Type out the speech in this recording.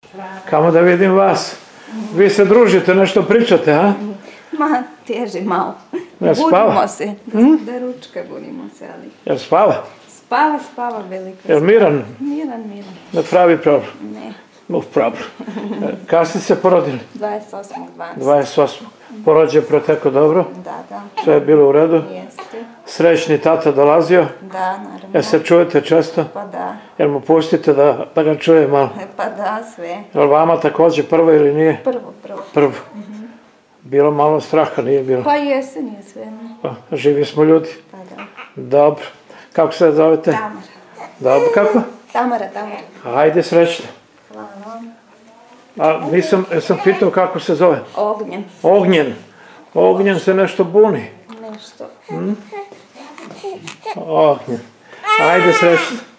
Kamo da vidim vas. Vi se družite, nešto pričate, a? Ma, teži malo. Jel spava? Budimo se. Da ručka budimo se, ali... Jel spava? Spava velika. Jel miran? Miran. Ne pravi problem? Ne. No problem. Kad ste se porodili? 28.12. 28. Porođaj proteko dobro? Da. Sve je bilo u redu? Jeste. Srećni tata dolazio? Da, naravno. Jel se čujete često? Pa da. Jel mu pustite da ga čuje malo? Pa da, sve. Jel vama također prvo ili nije? Prvo. Prvo. Bilo malo straha, nije bilo? Pa jeste, nije sve. Živi smo ljudi? Pa da. Dobro. Kako se zovete? Tamara. Dobro, kako? Tamara. Ajde, srećno. Hvala. A jesam pitao kako se zove? Ognjen. Ognjen. Ognjen se nešto buni. Nešto. Ognjen. Ajde, srećno.